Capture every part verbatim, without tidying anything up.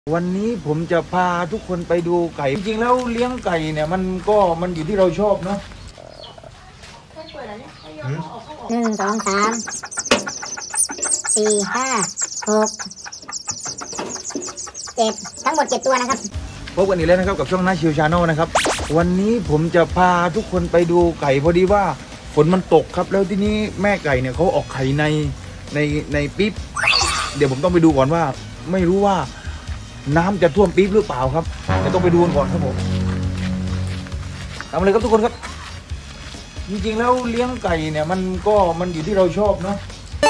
วันนี้ผมจะพาทุกคนไปดูไก่จริงๆแล้วเลี้ยงไก่เนี่ยมันก็มันอยู่ที่เราชอบเนาะหนึ่งสองสามสี่ห้าหกเจ็ดทั้งหมดเจ็ดตัวนะครับพบกันอีกแล้วนะครับกับช่องน้าชิวชาแนลนะครับวันนี้ผมจะพาทุกคนไปดูไก่พอดีว่าฝนมันตกครับแล้วที่นี้แม่ไก่เนี่ยเขาออกไข่ในในในปี๊บเดี๋ยวผมต้องไปดูก่อนว่าไม่รู้ว่าน้ำจะท่วมปี๊บหรือเปล่าครับจะต้องไปดูกันก่อนครับผมทำอะไรครับทุกคนครับจริงๆแล้วเลี้ยงไก่เนี่ยมันก็มันอยู่ที่เราชอบเนาะ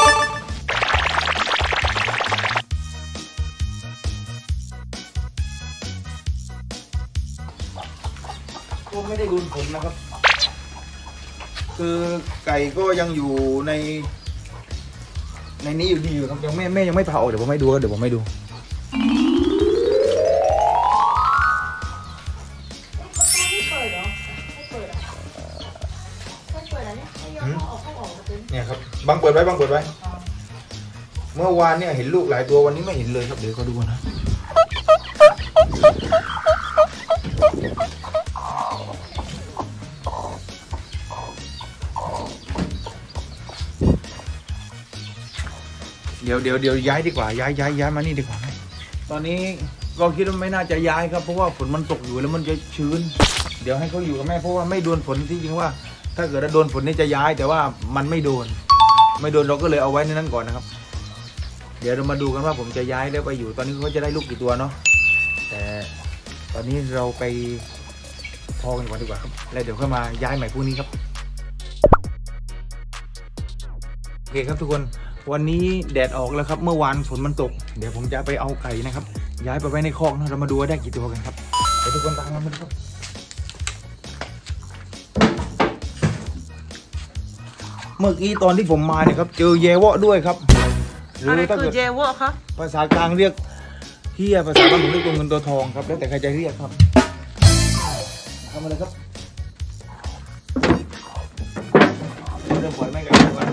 ก็ไม่ได้รุนผมนะครับคือไก่ก็ยังอยู่ในในนี้อยู่ดีอยู่ครับยังแม่แม่ยังไม่พาออกเดี๋ยวผมไม่ดูเดี๋ยวผมไม่ดูเนี่ยครับบังเปิดไว้บังเปิดไว้เมื่อวานเนี่ยเห็นลูกหลายตัววันนี้ไม่เห็นเลยครับเดี๋ยวเขาดูนะเดี๋ยวเดี๋ยวเดี๋ยวย้ายดีกว่าย้ายย้ายย้ายมานี่ดีกว่าตอนนี้ก็คิดว่าไม่น่าจะย้ายครับเพราะว่าฝนมันตกอยู่แล้วมันจะชื้นเดี๋ยวให้เขาอยู่กับแม่เพราะว่าไม่โดนฝนที่จริงว่าถ้าเกิดโดนฝนนี่จะย้ายแต่ว่ามันไม่โดนไม่โดนเราก็เลยเอาไว้ในนั้นก่อนนะครับเดี๋ยวเรามาดูกันว่าผมจะย้ายแล้วไปอยู่ตอนนี้เขาจะได้ลูกกี่ตัวเนาะแต่ตอนนี้เราไปพอกันก่อนดีกว่าครับแล้วเดี๋ยวค่อยมาย้ายใหม่พรุ่งนี้ครับโอเคครับทุกคนวันนี้แดดออกแล้วครับเมื่อวานฝนมันตกเดี๋ยวผมจะไปเอาไก่นะครับย้ายไปไว้ในคอกนะเรามาดูว่าได้กี่ตัวกันครับเดี๋ยวทุกคนตามมาดูครับเมื่อกี้ตอนที่ผมมาเนี่ยครับเจอแยวะด้วยครับอะไรคือแยวะคะภาษากลางเรียกเฮียภาษาบ้านผมเรียกตัวเงินตัวทองครับแล้วแต่ใครจะเรียกครับทำอะไรครับเริ่มปล่อยไม่กันแล้ว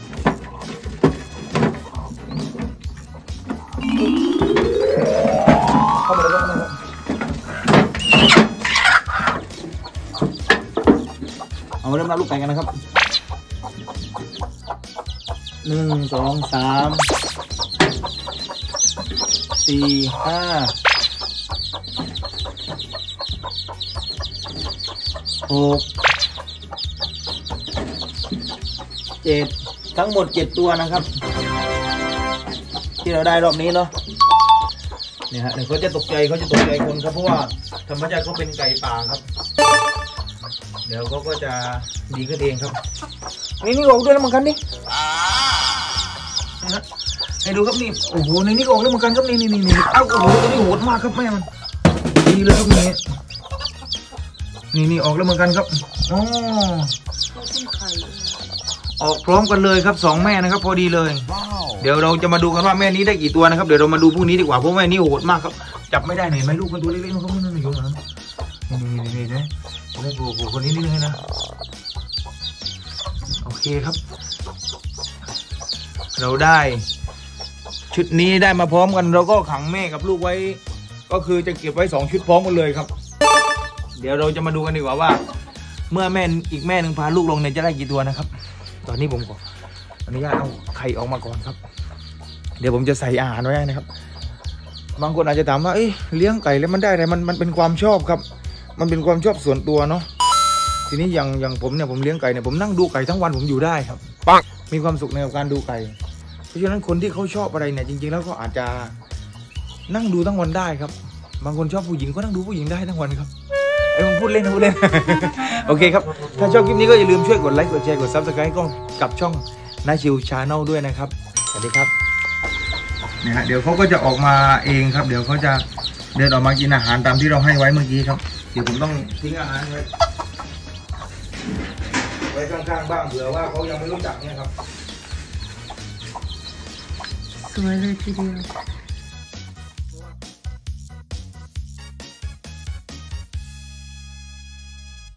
เข้ามาเลยครับเอาเริ่มนับลูกไก่กันนะครับหนึ่งสองสามสี่ห้าหกเจ็ดทั้งหมดเจ็ดตัวนะครับที่เราได้รอบนี้เนาะเนี่ยฮะเดี๋ยวเขาจะตกใจเขาจะตกใจคนครับเพราะว่าธรรมชาติเขาเป็นไก่ป่าครับเดี๋ยวเขาก็จะดีขึ้นเองครับนี่นี่ออกด้วยนะเหมือนกันนี่ให้ดูครับนี่โอ้โหในนี้ก็ออกด้วยเหมือนกันครับนี่นี่นี่เอ้าโอ้โหตัวนี้โหดมากครับแม่มันดีเลยครับนี่นี่นี่ออกแล้วเหมือนกันครับอ๋อออกพร้อมกันเลยครับสองแม่นะครับพอดีเลยเดี๋ยวเราจะมาดูกันว่าแม่นี้ได้กี่ตัวนะครับเดี๋ยวเรามาดูพรุ่งนี้ดีกว่าเพราะแม่นี้โหดมากครับจับไม่ได้ไหนไหมลูกมันตัวเล็กๆมันก็ไม่นั่นอยู่นะนี่นี่นี่นะได้ปูปูคนนี้นิดนึงนะโอเคครับเราได้ชุดนี้ได้มาพร้อมกันเราก็ขังแม่กับลูกไว้ก็คือจะเก็บไว้สองชุดพร้อมกันเลยครับเดี๋ยวเราจะมาดูกันดีกว่าว่าเมื่อแม่อีกแม่หนึ่งพาลูกลงเนี่ยจะได้กี่ตัวนะครับตอนนี้ผมขออนุญาตเอาไข่ออกมาก่อนครับเดี๋ยวผมจะใส่อาหารไว้นะครับบางคนอาจจะถามว่าเอ้ยเลี้ยงไก่แล้วมันได้อะไรมันมันเป็นความชอบครับมันเป็นความชอบส่วนตัวเนาะทีนี้อย่างอย่างผมเนี่ยผมเลี้ยงไก่เนี่ยผมนั่งดูไก่ทั้งวันผมอยู่ได้ครับปังมีความสุขในการดูไก่เพราะฉะนั้นคนที่เขาชอบอะไรเนี่ยจริงๆแล้วก็อาจจะนั่งดูทั้งวันได้ครับบางคนชอบผู้หญิงก็นั่งดูผู้หญิงได้ทั้งวันครับไอ้ผมพูดเล่นนะพูดเล่น โอเคครับถ้าชอบคลิปนี้ก็อย่าลืมช่วยกดไลค์กดแชร์กดซับสไครต์ก็กับช่องน้าชิวชาแนลด้วยนะครับสวัสดีครับเนี่ยฮะเดี๋ยวเขาก็จะออกมาเองครับเดี๋ยวเขาจะเดินออกมากินอาหารตามที่เราให้ไว้เมื่อกี้ครับเดี๋ยวผมต้องทิ้งอาหารไว้ไว้ข้างๆบ้างเผื่อว่าเขายังไม่รู้จักเนี่ยครับสวยเลยทีเดียว